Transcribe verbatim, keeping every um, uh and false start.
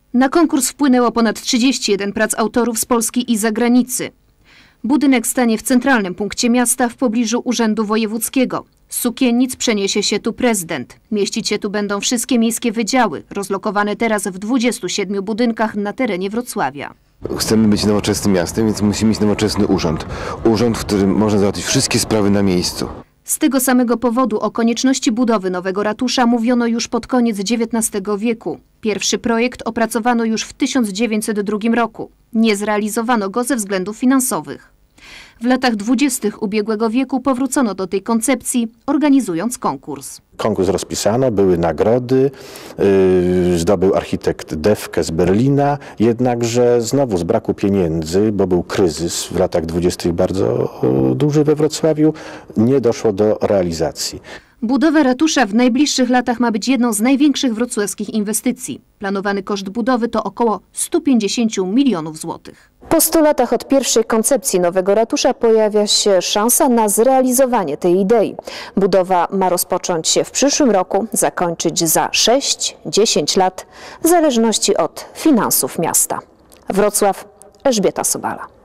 Na konkurs wpłynęło ponad trzydzieści jeden prac autorów z Polski i zagranicy. Budynek stanie w centralnym punkcie miasta w pobliżu Urzędu Wojewódzkiego. Z Sukiennic przeniesie się tu prezydent. Mieścić się tu będą wszystkie miejskie wydziały, rozlokowane teraz w dwudziestu siedmiu budynkach na terenie Wrocławia. Chcemy być nowoczesnym miastem, więc musimy mieć nowoczesny urząd. Urząd, w którym można załatwić wszystkie sprawy na miejscu. Z tego samego powodu o konieczności budowy nowego ratusza mówiono już pod koniec dziewiętnastego wieku. Pierwszy projekt opracowano już w tysiąc dziewięćset drugim roku. Nie zrealizowano go ze względów finansowych. W latach dwudziestych ubiegłego wieku powrócono do tej koncepcji, organizując konkurs. Konkurs rozpisano, były nagrody, yy, zdobył architekt Defke z Berlina, jednakże znowu z braku pieniędzy, bo był kryzys w latach dwudziestych bardzo yy, duży we Wrocławiu, nie doszło do realizacji. Budowa ratusza w najbliższych latach ma być jedną z największych wrocławskich inwestycji. Planowany koszt budowy to około stu pięćdziesięciu milionów złotych. Po stu latach od pierwszej koncepcji nowego ratusza pojawia się szansa na zrealizowanie tej idei. Budowa ma rozpocząć się w przyszłym roku, zakończyć za sześć do dziesięciu lat, w zależności od finansów miasta. Wrocław, Elżbieta Sobala.